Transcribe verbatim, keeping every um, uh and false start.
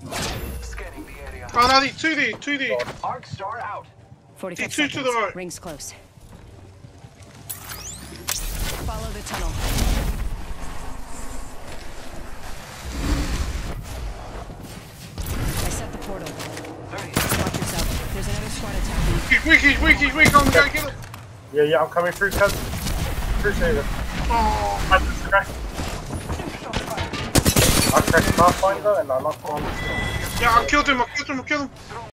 Scanning the area. Oh no, there's two there, two there. Arc star out. forty-five Two seconds. to the right. Rings close. Follow the tunnel. I set the portal. thirty. Watch yourself. There's another squad attacking. He's weak, he's weak, he's weak. I'm gonna get him. Yeah, yeah, I'm coming through, cuz. Appreciate it. Oh. I just cracked. I cracked Pathfinder and I knocked on the Yeah, I killed him, I killed him, I killed him.